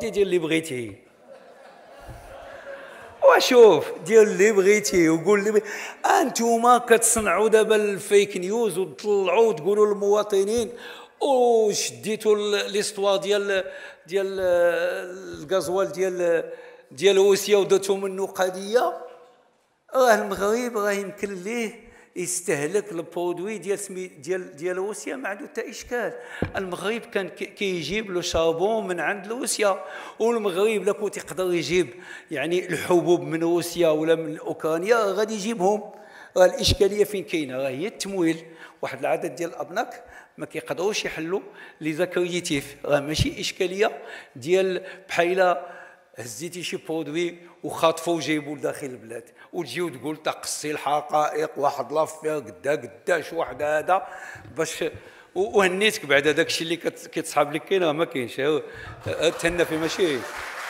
ودي دير اللي بغيتي، وشوف دير اللي بغيتي وقول اللي بغيتي. انتوما كتصنعوا دابا الفيك نيوز وتطلعوا وتقولوا للمواطنين وشديتوا ليستوا ديال الغازوال ديال روسيا ودرتوا منه قضيه. راه المغرب راه يمكن ليه يستهلك البرودوي ديال روسيا، ما عنده حتى اشكال. المغرب كان كيجيب لو شابون من عند روسيا، والمغرب لا كنت يقدر يجيب يعني الحبوب من روسيا ولا من اوكرانيا غادي يجيبهم. راه الاشكاليه فين كاينه؟ راه هي التمويل. واحد العدد ديال الابناك ما كيقدروش يحلوا لي زاكريتيف، راه ماشي اشكاليه ديال بحال هزيتي شي برودوي وخاطفوا وجايبوا لداخل البلاد وتجي وتقول تقصي الحقائق واحد لافير قداش واحد هذا باش وهنيتك بعد هذاك الشيء اللي كيتصحاب لك كاين راه ما كاينش. تهنى في ماشي